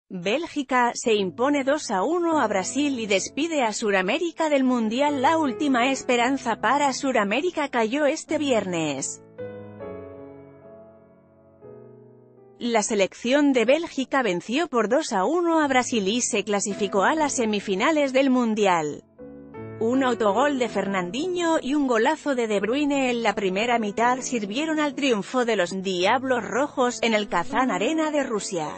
Bélgica se impone 2-1 a Brasil y despide a Suramérica del Mundial. La última esperanza para Suramérica cayó este viernes. La selección de Bélgica venció por 2-1 a Brasil y se clasificó a las semifinales del Mundial. Un autogol de Fernandinho y un golazo de De Bruyne en la primera mitad sirvieron al triunfo de los Diablos Rojos en el Kazán Arena de Rusia.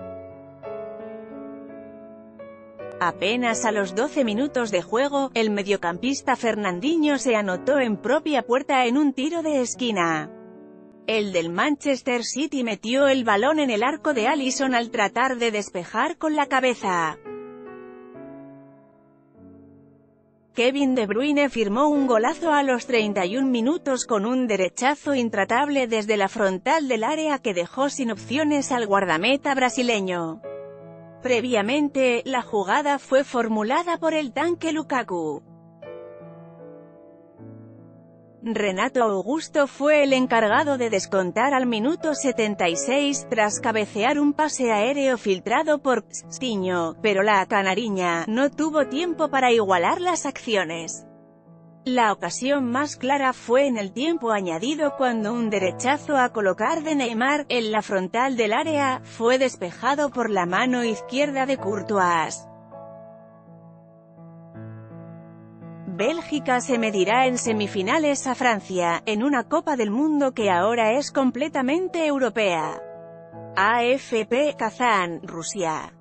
Apenas a los 12 minutos de juego, el mediocampista Fernandinho se anotó en propia puerta en un tiro de esquina. El del Manchester City metió el balón en el arco de Alisson al tratar de despejar con la cabeza. Kevin De Bruyne firmó un golazo a los 31 minutos con un derechazo intratable desde la frontal del área que dejó sin opciones al guardameta brasileño. Previamente, la jugada fue formulada por el tanque Lukaku. Renato Augusto fue el encargado de descontar al minuto 76, tras cabecear un pase aéreo filtrado por Coutinho, pero la canariña no tuvo tiempo para igualar las acciones. La ocasión más clara fue en el tiempo añadido cuando un derechazo a colocar de Neymar, en la frontal del área, fue despejado por la mano izquierda de Courtois. Bélgica se medirá en semifinales a Francia, en una Copa del Mundo que ahora es completamente europea. AFP Kazán, Rusia.